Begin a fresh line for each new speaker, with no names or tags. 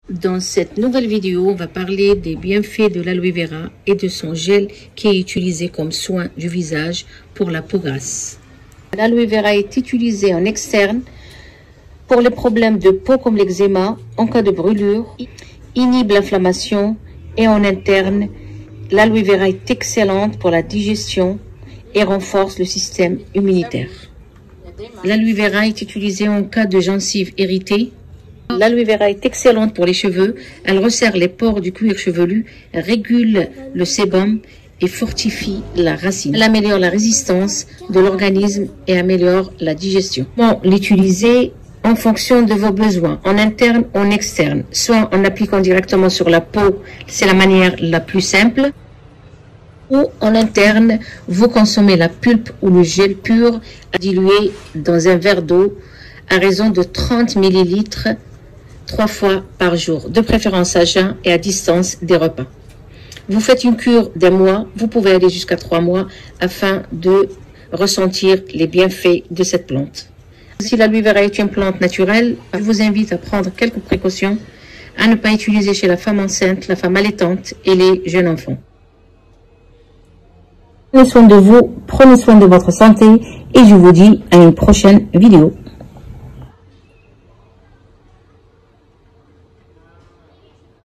Dans cette nouvelle vidéo, on va parler des bienfaits de l'aloe vera et de son gel qui est utilisé comme soin du visage pour la peau grasse. L'aloe vera est utilisé en externe pour les problèmes de peau comme l'eczéma, en cas de brûlure, inhibe l'inflammation, et en interne, l'aloe vera est excellente pour la digestion et renforce le système immunitaire. L'aloe vera est utilisé en cas de gencives irritées. L'aloe vera est excellente pour les cheveux. Elle resserre les pores du cuir chevelu, régule le sébum et fortifie la racine. Elle améliore la résistance de l'organisme et améliore la digestion. Bon, l'utiliser en fonction de vos besoins, en interne ou en externe. Soit en appliquant directement sur la peau, c'est la manière la plus simple. Ou en interne, vous consommez la pulpe ou le gel pur dilué dans un verre d'eau à raison de 30 ml 3 fois par jour, de préférence à jeun et à distance des repas. Vous faites une cure d'un mois, vous pouvez aller jusqu'à 3 mois afin de ressentir les bienfaits de cette plante. Si l'aloe vera est une plante naturelle, je vous invite à prendre quelques précautions, à ne pas utiliser chez la femme enceinte, la femme allaitante et les jeunes enfants. Prenez soin de vous, prenez soin de votre santé et je vous dis à une prochaine vidéo.